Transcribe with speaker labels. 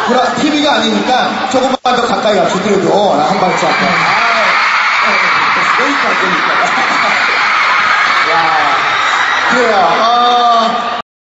Speaker 1: 그럼 TV가 아니니까 조금만 더 가까이 갑시다. 그래도 한 발짝. 여기까지. 야, 그래요.